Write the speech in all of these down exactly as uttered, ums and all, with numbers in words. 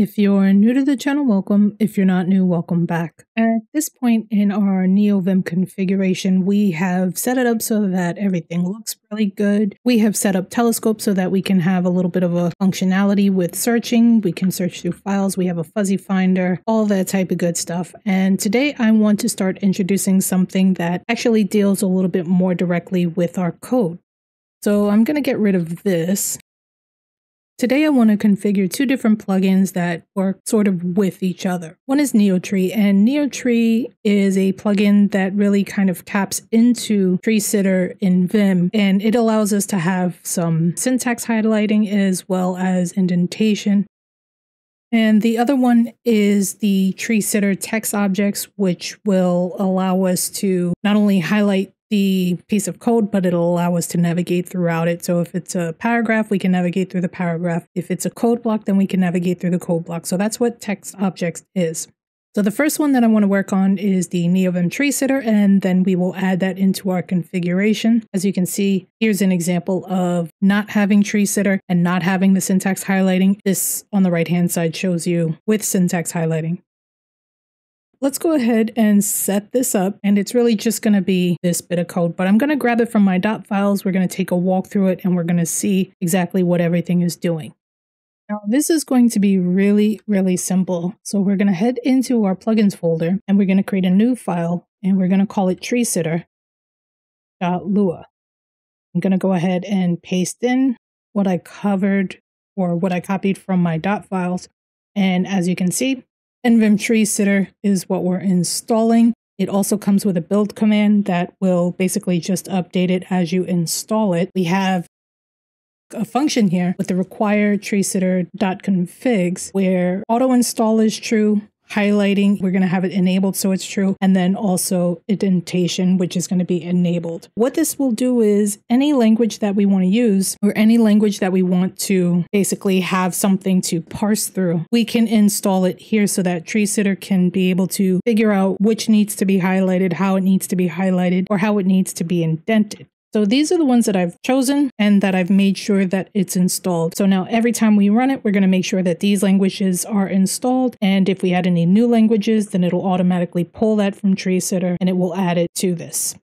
If you're new to the channel, welcome. If you're not new, welcome back. At this point in our NeoVim configuration, we have set it up so that everything looks really good. We have set up Telescope so that we can have a little bit of a functionality with searching. We can search through files. We have a fuzzy finder, all that type of good stuff. And today I want to start introducing something that actually deals a little bit more directly with our code. So I'm going to get rid of this. Today I want to configure two different plugins that work sort of with each other. One is NeoTree, and NeoTree is a plugin that really kind of taps into TreeSitter in Vim, and it allows us to have some syntax highlighting as well as indentation. And the other one is the TreeSitter text objects, which will allow us to not only highlight the piece of code, but it'll allow us to navigate throughout it. So if it's a paragraph, we can navigate through the paragraph. If it's a code block, then we can navigate through the code block. So that's what text objects is. So the first one that I want to work on is the NeoVim TreeSitter, and then we will add that into our configuration. As you can see, here's an example of not having TreeSitter and not having the syntax highlighting. This on the right-hand side shows you with syntax highlighting. Let's go ahead and set this up, and it's really just going to be this bit of code, but I'm going to grab it from my dot files. We're going to take a walk through it, and we're going to see exactly what everything is doing. Now, this is going to be really, really simple. So we're going to head into our plugins folder, and we're going to create a new file, and we're going to call it treesitter dot lua. I'm going to go ahead and paste in what I covered or what I copied from my dot files, and as you can see, NVim TreeSitter is what we're installing. It also comes with a build command that will basically just update it as you install it. We have a function here with the require treesitter.configs where auto install is true, highlighting, we're going to have it enabled so it's true, and then also indentation, which is going to be enabled. What this will do is any language that we want to use or any language that we want to basically have something to parse through, we can install it here so that TreeSitter can be able to figure out which needs to be highlighted, how it needs to be highlighted, or how it needs to be indented. So these are the ones that I've chosen and that I've made sure that it's installed. So now every time we run it, we're going to make sure that these languages are installed. And if we add any new languages, then it'll automatically pull that from TreeSitter and it will add it to this.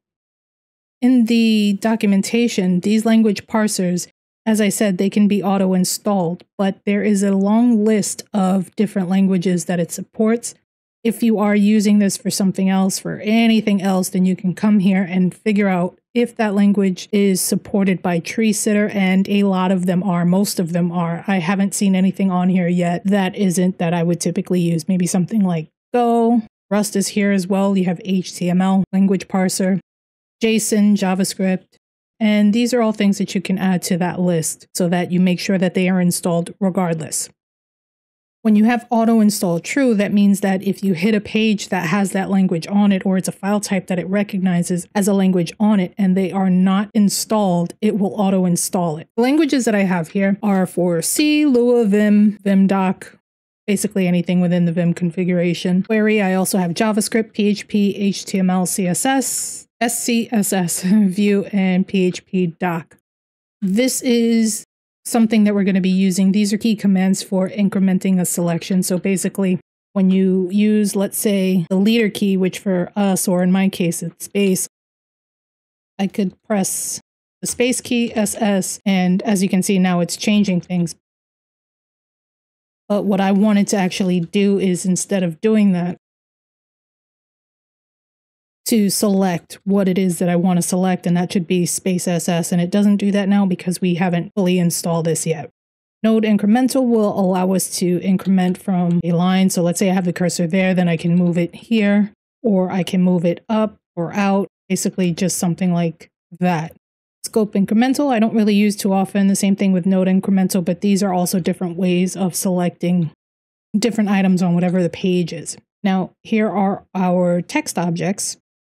In the documentation, these language parsers, as I said, they can be auto installed, but there is a long list of different languages that it supports. If you are using this for something else, for anything else, then you can come here and figure out if that language is supported by TreeSitter, and a lot of them are, most of them are. I haven't seen anything on here yet that isn't that I would typically use. Maybe something like Go. Rust is here as well. You have H T M L, language parser, JSON, JavaScript, and these are all things that you can add to that list so that you make sure that they are installed regardless. When you have auto install true, that means that if you hit a page that has that language on it, or it's a file type that it recognizes as a language on it, and they are not installed, it will auto install it. The languages that I have here are for C, Lua, Vim, VimDoc, basically anything within the Vim configuration. Query, I also have JavaScript, P H P, H T M L, C S S, S C S S, Vue, and P H P doc. This is something that we're going to be using. These are key commands for incrementing a selection. So basically, when you use, let's say, the leader key, which for us, or in my case, it's space, I could press the space key, S S, and as you can see now, it's changing things. But what I wanted to actually do is, instead of doing that, to select what it is that I want to select, and that should be space S S, and it doesn't do that now because we haven't fully installed this yet. Node incremental will allow us to increment from a line. So let's say I have the cursor there, then I can move it here, or I can move it up or out, basically just something like that. Scope incremental, I don't really use too often. The same thing with node incremental, but these are also different ways of selecting different items on whatever the page is. Now, here are our text objects.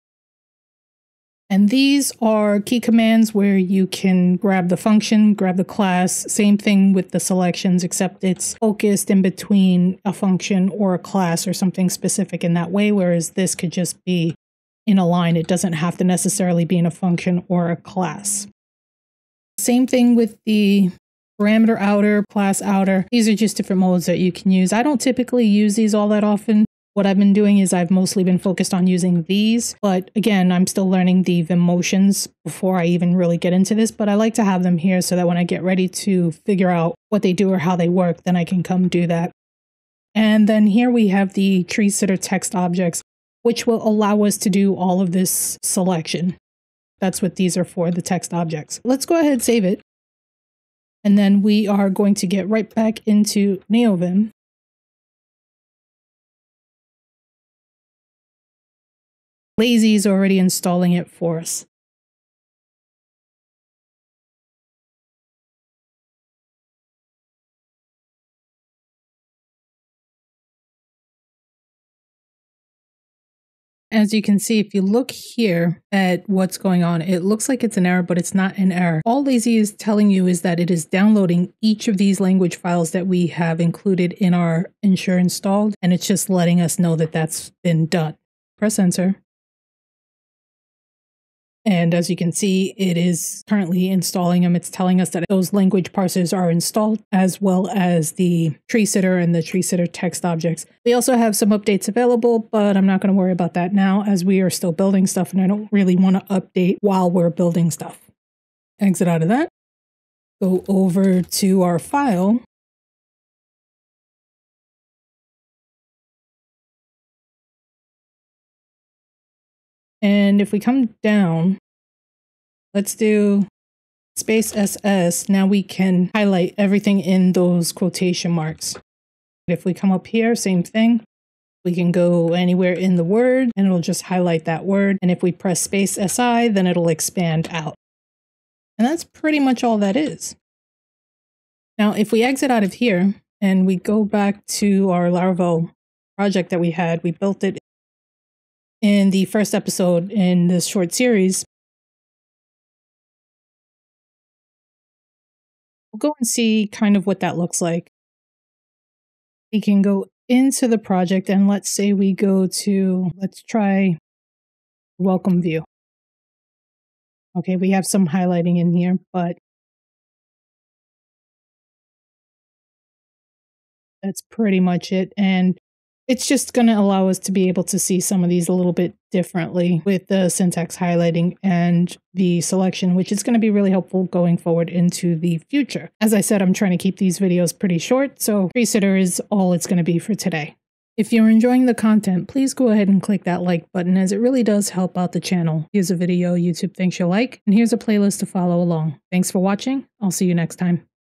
And these are key commands where you can grab the function, grab the class, same thing with the selections, except it's focused in between a function or a class or something specific in that way, whereas this could just be in a line. It doesn't have to necessarily be in a function or a class. Same thing with the parameter outer, class outer. These are just different modes that you can use. I don't typically use these all that often. What I've been doing is I've mostly been focused on using these, but again, I'm still learning the Vim motions before I even really get into this, but I like to have them here so that when I get ready to figure out what they do or how they work, then I can come do that. And then here we have the tree sitter text objects, which will allow us to do all of this selection. That's what these are for, the text objects. Let's go ahead and save it. And then we are going to get right back into NeoVim. Lazy is already installing it for us. As you can see, if you look here at what's going on, it looks like it's an error, but it's not an error. All Lazy is telling you is that it is downloading each of these language files that we have included in our Ensure installed, and it's just letting us know that that's been done. Press enter. And as you can see, it is currently installing them. It's telling us that those language parsers are installed, as well as the tree sitter and the tree sitter text objects. We also have some updates available, but I'm not going to worry about that now as we are still building stuff and I don't really want to update while we're building stuff. Exit out of that. Go over to our file. And if we come down, let's do space S S. Now we can highlight everything in those quotation marks. If we come up here, same thing. We can go anywhere in the word and it'll just highlight that word. And if we press space S I, then it'll expand out. And that's pretty much all that is. Now, if we exit out of here and we go back to our Laravel project that we had, we built it in the first episode in this short series. We'll go and see kind of what that looks like. We can go into the project and let's say we go to, let's try welcome view. Okay, we have some highlighting in here, but that's pretty much it. And it's just going to allow us to be able to see some of these a little bit differently with the syntax highlighting and the selection, which is going to be really helpful going forward into the future. As I said, I'm trying to keep these videos pretty short, so Tree Sitter is all it's going to be for today. If you're enjoying the content, please go ahead and click that like button as it really does help out the channel. Here's a video YouTube thinks you'll like, and here's a playlist to follow along. Thanks for watching. I'll see you next time.